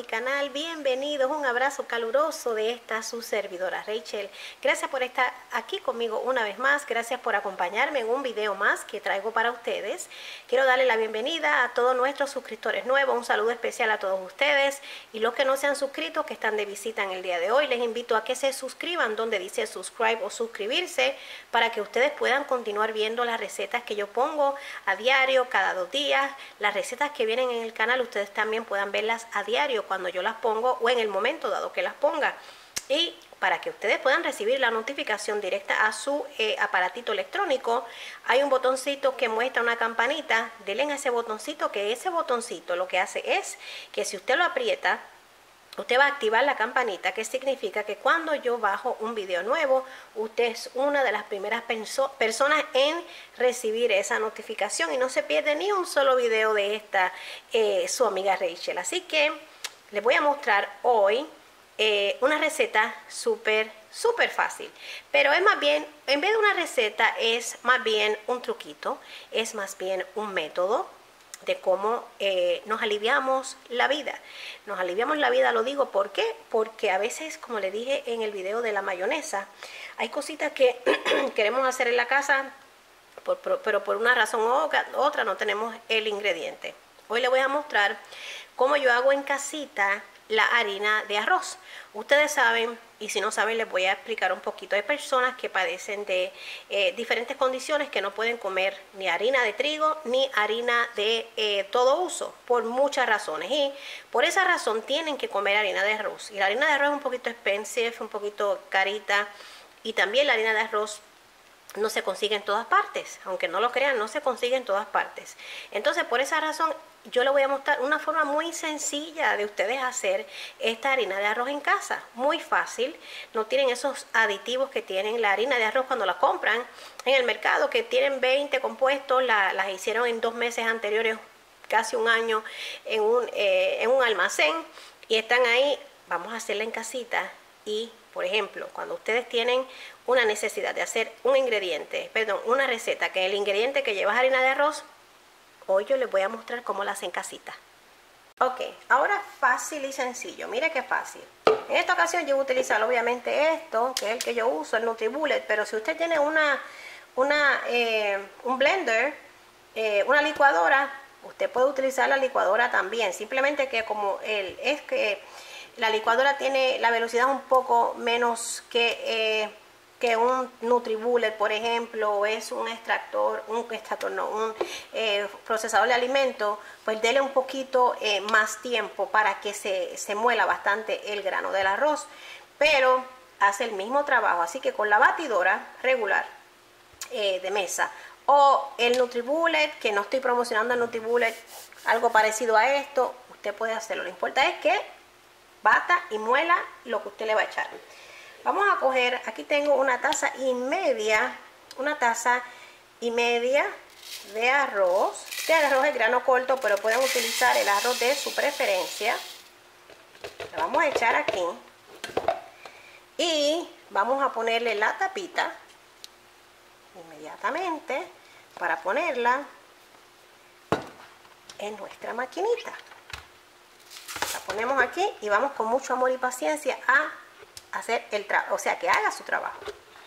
canal, bienvenidos, un abrazo caluroso de esta su servidora Rachel. Gracias por estar aquí conmigo una vez más, gracias por acompañarme en un video más que traigo para ustedes. Quiero darle la bienvenida a todos nuestros suscriptores nuevos, un saludo especial a todos ustedes y los que no se han suscrito, que están de visita en el día de hoy, les invito a que se suscriban donde dice subscribe o suscribirse para que ustedes puedan continuar viendo las recetas que yo pongo a diario, cada 2 días, las recetas que vienen en el canal, ustedes también puedan verlas a diario cuando yo las pongo o en el momento dado que las ponga, y para que ustedes puedan recibir la notificación directa a su aparatito electrónico, hay un botoncito que muestra una campanita. Denle a ese botoncito, que ese botoncito lo que hace es que si usted lo aprieta, usted va a activar la campanita, que significa que cuando yo bajo un video nuevo, usted es una de las primeras personas en recibir esa notificación y no se pierde ni un solo video de esta su amiga Rachel. Así que les voy a mostrar hoy una receta súper fácil, pero es más bien, en vez de una receta, es más bien un truquito, es más bien un método de cómo nos aliviamos la vida. Nos aliviamos la vida, lo digo, ¿por qué? Porque a veces, como le dije en el video de la mayonesa, hay cositas que queremos hacer en la casa, pero por una razón u otra no tenemos el ingrediente. Hoy les voy a mostrar cómo yo hago en casita la harina de arroz. Ustedes saben, y si no saben les voy a explicar un poquito. Hay personas que padecen de diferentes condiciones que no pueden comer ni harina de trigo ni harina de todo uso por muchas razones, y por esa razón tienen que comer harina de arroz. Y la harina de arroz es un poquito expensive, un poquito carita, y también la harina de arroz no se consigue en todas partes, aunque no lo crean, no se consigue en todas partes. Entonces, por esa razón, yo les voy a mostrar una forma muy sencilla de ustedes hacer esta harina de arroz en casa. Muy fácil, no tienen esos aditivos que tienen la harina de arroz cuando la compran en el mercado, que tienen 20 compuestos, las hicieron en 2 meses anteriores, casi un año, en un almacén, y están ahí. Vamos a hacerla en casita. Y, por ejemplo, cuando ustedes tienen una necesidad de hacer una receta, que el ingrediente que lleva harina de arroz, hoy yo les voy a mostrar cómo la hacen en casita. Ok, ahora fácil y sencillo. Mire qué fácil. En esta ocasión yo voy a utilizar obviamente esto, que es el que yo uso, el NutriBullet, pero si usted tiene un blender, una licuadora, usted puede utilizar la licuadora también. Simplemente que como es que la licuadora tiene la velocidad un poco menos que un NutriBullet, por ejemplo, o es un procesador de alimentos, pues dele un poquito más tiempo para que se muela bastante el grano del arroz, pero hace el mismo trabajo. Así que con la batidora regular de mesa o el NutriBullet, que no estoy promocionando el NutriBullet, algo parecido a esto, usted puede hacerlo. Lo importante es que bata y muela lo que usted le va a echar. Vamos a coger, aquí tengo una taza y media de arroz. Este arroz es grano corto, pero pueden utilizar el arroz de su preferencia. Le vamos a echar aquí y vamos a ponerle la tapita inmediatamente para ponerla en nuestra maquinita. La ponemos aquí y vamos con mucho amor y paciencia a hacer el trabajo, o sea, que haga su trabajo.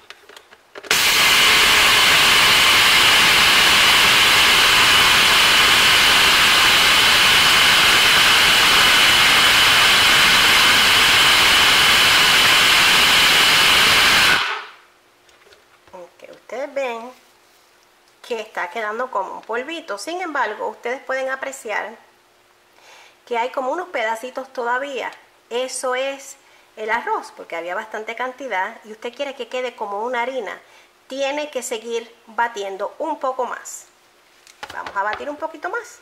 Aunque ustedes ven que está quedando como un polvito, sin embargo, ustedes pueden apreciar que hay como unos pedacitos todavía. Eso es el arroz, porque había bastante cantidad y usted quiere que quede como una harina. Tiene que seguir batiendo un poco más. Vamos a batir un poquito más.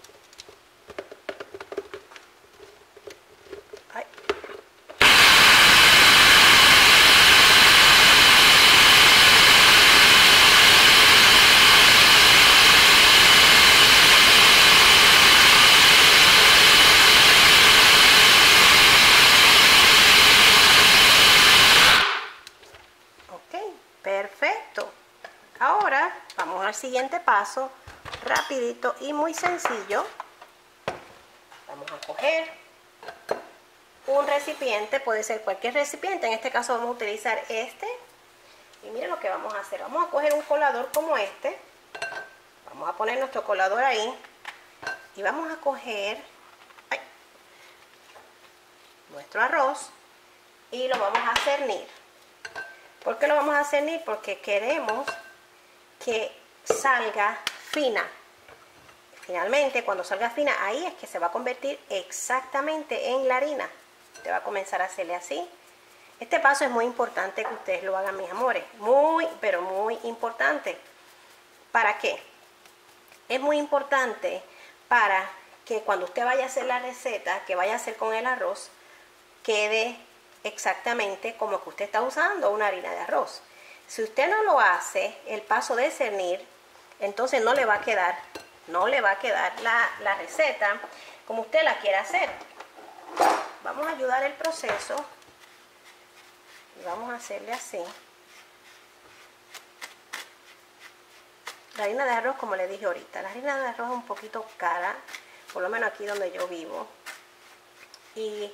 Ay. Perfecto. Ahora vamos al siguiente paso, rapidito y muy sencillo. Vamos a coger un recipiente, puede ser cualquier recipiente, en este caso vamos a utilizar este. Y miren lo que vamos a hacer, vamos a coger un colador como este, vamos a poner nuestro colador ahí y vamos a coger nuestro arroz y lo vamos a cernir. ¿Por qué lo vamos a cernir? Porque queremos que salga fina. Finalmente, cuando salga fina, ahí es que se va a convertir exactamente en la harina. Usted va a comenzar a hacerle así. Este paso es muy importante que ustedes lo hagan, mis amores. Muy, pero muy importante. ¿Para qué? Es muy importante para que cuando usted vaya a hacer la receta, que vaya a hacer con el arroz, quede exactamente como que usted está usando una harina de arroz. Si usted no lo hace, el paso de cernir, entonces no le va a quedar la receta como usted la quiere hacer. Vamos a ayudar el proceso y vamos a hacerle así. La harina de arroz, como le dije ahorita, la harina de arroz es un poquito cara, por lo menos aquí donde yo vivo. Y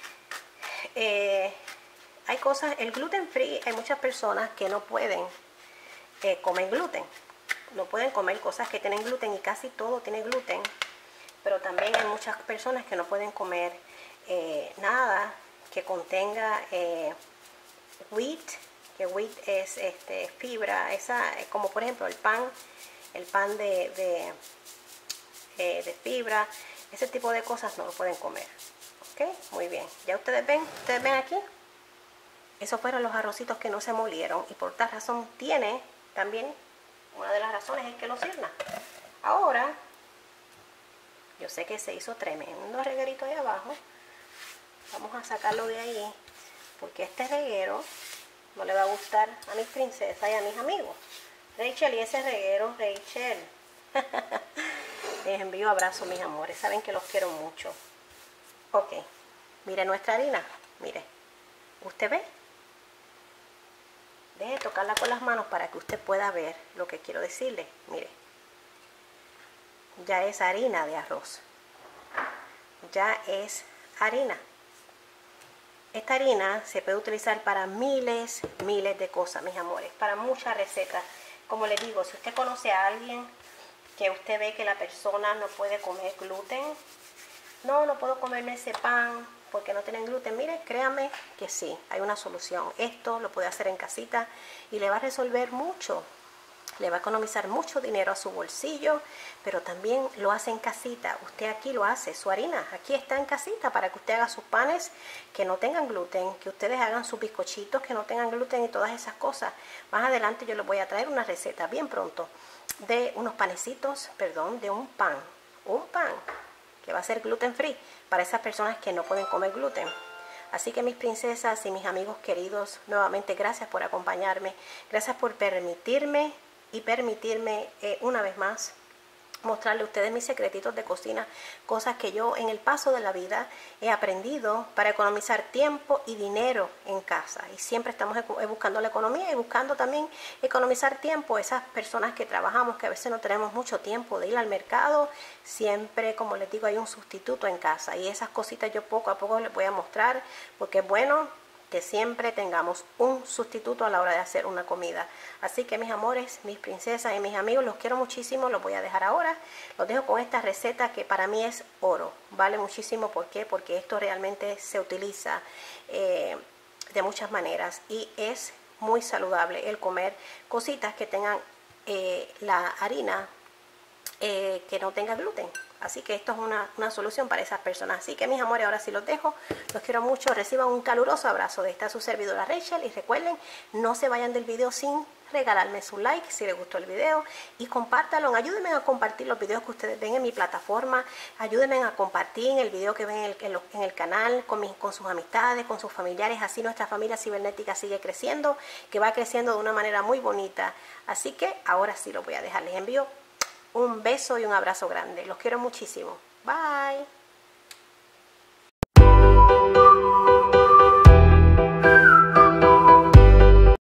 hay cosas, el gluten free, hay muchas personas que no pueden comer gluten. No pueden comer cosas que tienen gluten y casi todo tiene gluten. Pero también hay muchas personas que no pueden comer nada que contenga wheat, que wheat es fibra, como por ejemplo el pan de fibra, ese tipo de cosas no lo pueden comer. ¿Ok? Muy bien. Ya ustedes ven aquí, esos fueron los arrocitos que no se molieron y por tal razón tiene también, una de las razones es que lo cierna. Ahora, yo sé que se hizo tremendo reguerito ahí abajo. Vamos a sacarlo de ahí, porque este reguero no le va a gustar a mis princesas y a mis amigos. Rachel, y ese reguero, Rachel. Les envío abrazos, mis amores. Saben que los quiero mucho. Ok. Mire nuestra harina. Mire. ¿Usted ve? Deje tocarla con las manos para que usted pueda ver lo que quiero decirle. Mire. Ya es harina de arroz. Ya es harina. Esta harina se puede utilizar para miles de cosas, mis amores. Para muchas recetas. Como les digo, si usted conoce a alguien que usted ve que la persona no puede comer gluten. No puedo comerme ese pan porque no tienen gluten. Mire, créame que sí, hay una solución. Esto lo puede hacer en casita y le va a resolver mucho. Le va a economizar mucho dinero a su bolsillo, pero también lo hace en casita. Usted aquí lo hace, su harina aquí está en casita para que usted haga sus panes que no tengan gluten, que ustedes hagan sus bizcochitos que no tengan gluten y todas esas cosas. Más adelante yo les voy a traer una receta bien pronto de unos panecitos, de un pan que va a ser gluten free para esas personas que no pueden comer gluten. Así que mis princesas y mis amigos queridos, nuevamente gracias por acompañarme, gracias por permitirme una vez más mostrarle a ustedes mis secretitos de cocina, cosas que yo en el paso de la vida he aprendido para economizar tiempo y dinero en casa. Y siempre estamos buscando la economía y buscando también economizar tiempo. Esas personas que trabajamos, que a veces no tenemos mucho tiempo de ir al mercado, siempre, como les digo, hay un sustituto en casa. Y esas cositas yo poco a poco les voy a mostrar, porque es bueno que siempre tengamos un sustituto a la hora de hacer una comida. Así que mis amores, mis princesas y mis amigos, los quiero muchísimo, los voy a dejar ahora. Los dejo con esta receta que para mí es oro. Vale muchísimo, ¿por qué? Porque esto realmente se utiliza de muchas maneras y es muy saludable el comer cositas que tengan la harina que no tenga gluten. Así que esto es una solución para esas personas. Así que mis amores, ahora sí los dejo. Los quiero mucho. Reciban un caluroso abrazo de esta su servidora Rachel. Y recuerden, no se vayan del video sin regalarme su like si les gustó el video. Y compártanlo. Ayúdenme a compartir los videos que ustedes ven en mi plataforma. Ayúdenme a compartir el video que ven en el canal con sus amistades, con sus familiares. Así nuestra familia cibernética sigue creciendo, que va creciendo de una manera muy bonita. Así que ahora sí los voy a dejar. Les envío un beso y un abrazo grande. Los quiero muchísimo. Bye.